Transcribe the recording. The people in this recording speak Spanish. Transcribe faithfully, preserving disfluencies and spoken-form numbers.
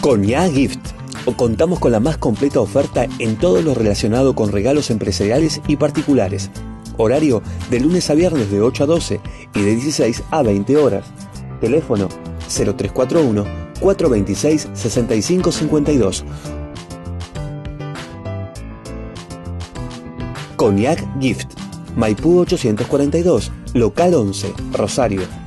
Cognac Gift. Contamos con la más completa oferta en todo lo relacionado con regalos empresariales y particulares. Horario de lunes a viernes de ocho a doce y de dieciséis a veinte horas. Teléfono cero tres cuatro uno, cuatro dos seis, seis cinco cinco dos. Cognac Gift. Maipú ochocientos cuarenta y dos, local once, Rosario.